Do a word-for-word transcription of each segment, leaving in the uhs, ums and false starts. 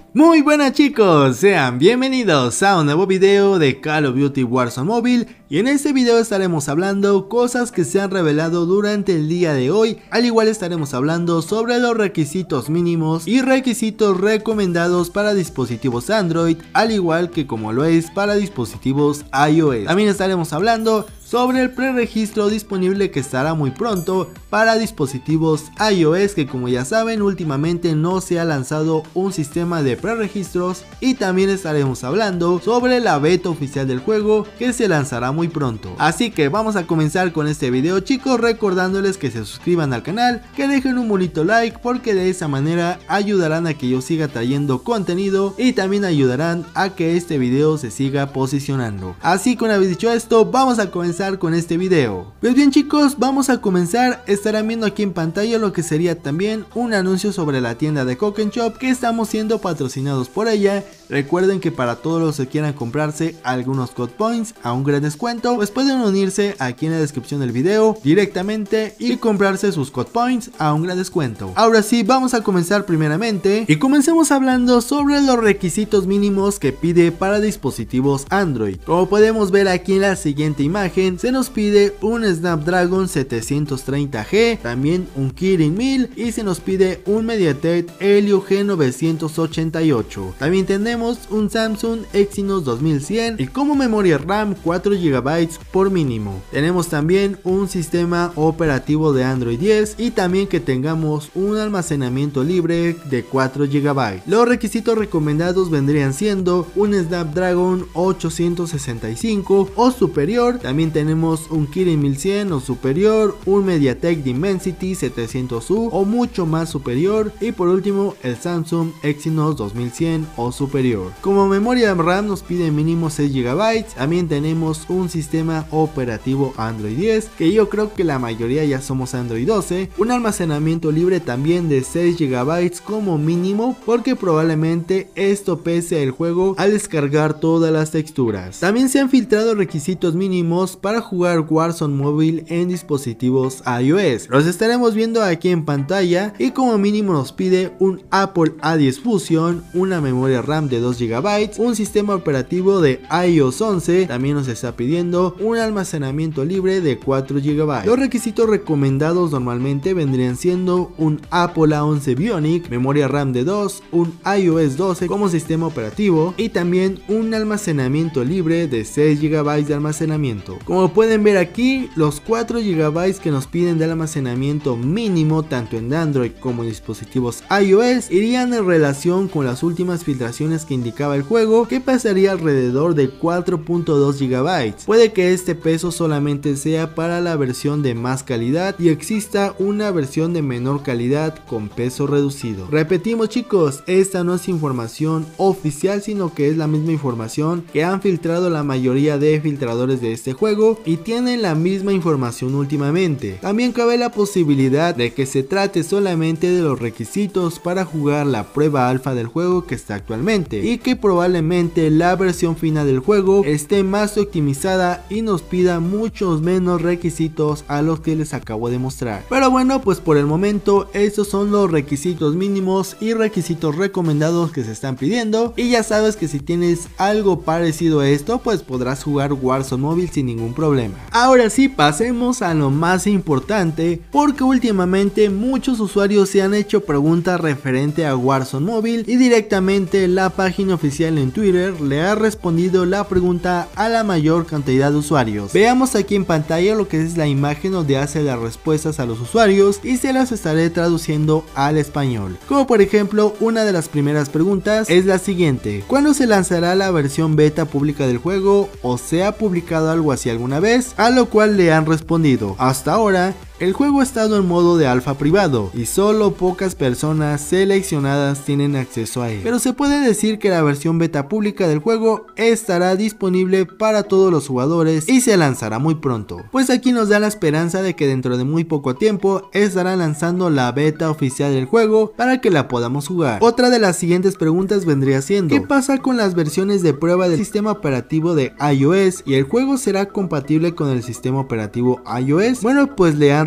Muy buenas chicos, sean bienvenidos a un nuevo video de Call of Duty Warzone Mobile. Y en este video estaremos hablando cosas que se han revelado durante el día de hoy. Al igual estaremos hablando sobre los requisitos mínimos y requisitos recomendados para dispositivos Android, al igual que como lo es para dispositivos iOS. También estaremos hablando sobre el preregistro disponible que estará muy pronto para dispositivos iOS, que como ya saben últimamente no se ha lanzado un sistema de preregistros. Y también estaremos hablando sobre la beta oficial del juego que se lanzará muy pronto. Así que vamos a comenzar con este video chicos, recordándoles que se suscriban al canal, que dejen un bonito like, porque de esa manera ayudarán a que yo siga trayendo contenido y también ayudarán a que este video se siga posicionando. Así que una vez dicho esto, vamos a comenzar con este video. Pues bien chicos, vamos a comenzar. Estarán viendo aquí en pantalla lo que sería también un anuncio sobre la tienda de Coke Shop, que estamos siendo patrocinados por ella. Recuerden que para todos los que quieran comprarse algunos code points a un gran descuento, pues pueden unirse aquí en la descripción del video directamente y comprarse sus code points a un gran descuento. Ahora sí, vamos a comenzar primeramente y comencemos hablando sobre los requisitos mínimos que pide para dispositivos Android. Como podemos ver aquí en la siguiente imagen, se nos pide un Snapdragon setecientos treinta G, también un Kirin mil y se nos pide un MediaTek Helio G novecientos ochenta y ocho. También tenemos un Samsung Exynos dos mil cien y como memoria RAM cuatro gigabytes por mínimo. Tenemos también un sistema operativo de Android diez y también que tengamos un almacenamiento libre de cuatro gigabytes. Los requisitos recomendados vendrían siendo un Snapdragon ochocientos sesenta y cinco o superior. También tenemos un Kirin mil cien o superior, un MediaTek Dimensity setecientos U o mucho más superior, y por último el Samsung Exynos dos mil cien o superior. Como memoria RAM nos pide mínimo seis gigabytes. También tenemos un sistema operativo Android diez, que yo creo que la mayoría ya somos Android doce. Un almacenamiento libre también de seis gigabytes como mínimo, porque probablemente esto pese el juego al descargar todas las texturas. También se han filtrado requisitos mínimos para jugar Warzone Mobile en dispositivos iOS. Los estaremos viendo aquí en pantalla y como mínimo nos pide un Apple A diez Fusion, una memoria RAM de dos gigabytes, un sistema operativo de iOS once, también nos está pidiendo un almacenamiento libre de cuatro gigabytes. Los requisitos recomendados normalmente vendrían siendo un Apple A once Bionic, memoria RAM de dos, un iOS doce como sistema operativo y también un almacenamiento libre de seis gigabytes de almacenamiento. Como pueden ver aquí, los cuatro gigabytes que nos piden de almacenamiento mínimo tanto en Android como en dispositivos iOS irían en relación con las últimas filtraciones que indicaba el juego, que pasaría alrededor de cuatro punto dos gigabytes. Puede que este peso solamente sea para la versión de más calidad y exista una versión de menor calidad con peso reducido. Repetimos chicos, esta no es información oficial, sino que es la misma información que han filtrado la mayoría de filtradores de este juego y tienen la misma información últimamente. También cabe la posibilidad de que se trate solamente de los requisitos para jugar la prueba alfa del juego que está actualmente, y que probablemente la versión final del juego esté más optimizada y nos pida muchos menos requisitos a los que les acabo de mostrar. Pero bueno, pues por el momento estos son los requisitos mínimos y requisitos recomendados que se están pidiendo, y ya sabes que si tienes algo parecido a esto pues podrás jugar Warzone Mobile sin ningún problema. Ahora sí, pasemos a lo más importante, porque últimamente muchos usuarios se han hecho preguntas referente a Warzone Mobile y directamente la página oficial en Twitter le ha respondido la pregunta a la mayor cantidad de usuarios. Veamos aquí en pantalla lo que es la imagen donde hace las respuestas a los usuarios y se las estaré traduciendo al español. Como por ejemplo, una de las primeras preguntas es la siguiente: ¿cuándo se lanzará la versión beta pública del juego? ¿O se ha publicado algo así alguna vez? A lo cual le han respondido: hasta ahora el juego ha estado en modo de alfa privado y solo pocas personas seleccionadas tienen acceso a él, pero se puede decir que la versión beta pública del juego estará disponible para todos los jugadores y se lanzará muy pronto. Pues aquí nos da la esperanza de que dentro de muy poco tiempo estarán lanzando la beta oficial del juego para que la podamos jugar. Otra de las siguientes preguntas vendría siendo: ¿qué pasa con las versiones de prueba del sistema operativo de iOS y el juego será compatible con el sistema operativo iOS? Bueno, pues le han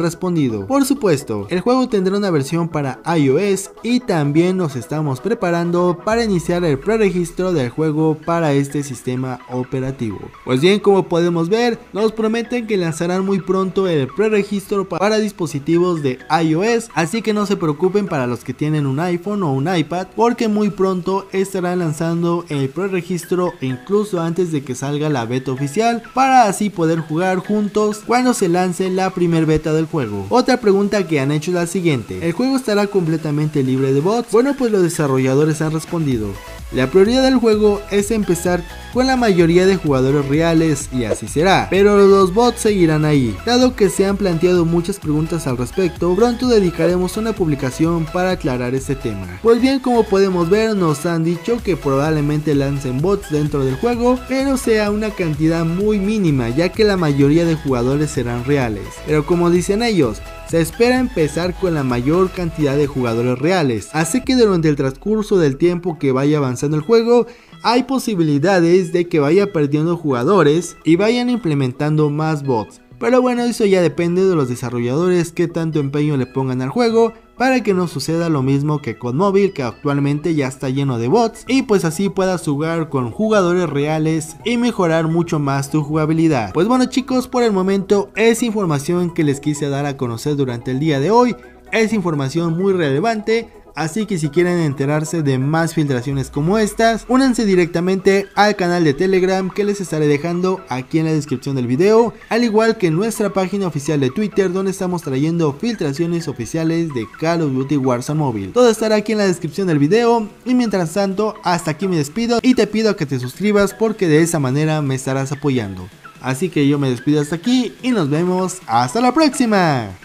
respondido. Por supuesto, el juego tendrá una versión para iOS y también nos estamos preparando para iniciar el preregistro del juego para este sistema operativo. Pues bien, como podemos ver, nos prometen que lanzarán muy pronto el preregistro para dispositivos de iOS, así que no se preocupen para los que tienen un iPhone o un iPad, porque muy pronto estarán lanzando el preregistro incluso antes de que salga la beta oficial, para así poder jugar juntos cuando se lance la primer beta del juego. Otra pregunta que han hecho es la siguiente: ¿el juego estará completamente libre de bots? Bueno, pues los desarrolladores han respondido: la prioridad del juego es empezar con la mayoría de jugadores reales y así será, pero los bots seguirán ahí. Dado que se han planteado muchas preguntas al respecto, pronto dedicaremos una publicación para aclarar este tema. Pues bien, como podemos ver, nos han dicho que probablemente lancen bots dentro del juego, pero sea una cantidad muy mínima, ya que la mayoría de jugadores serán reales. Pero como dicen ellos, se espera empezar con la mayor cantidad de jugadores reales, así que durante el transcurso del tiempo que vaya avanzando el juego, hay posibilidades de que vaya perdiendo jugadores y vayan implementando más bots. Pero bueno, eso ya depende de los desarrolladores que tanto empeño le pongan al juego, para que no suceda lo mismo que con móvil, que actualmente ya está lleno de bots, y pues así puedas jugar con jugadores reales y mejorar mucho más tu jugabilidad. Pues bueno chicos, por el momento es información que les quise dar a conocer durante el día de hoy. Es información muy relevante, así que si quieren enterarse de más filtraciones como estas, únanse directamente al canal de Telegram que les estaré dejando aquí en la descripción del video, al igual que en nuestra página oficial de Twitter, donde estamos trayendo filtraciones oficiales de Call of Duty Warzone Mobile. Todo estará aquí en la descripción del video, y mientras tanto hasta aquí me despido y te pido que te suscribas, porque de esa manera me estarás apoyando. Así que yo me despido hasta aquí y nos vemos hasta la próxima.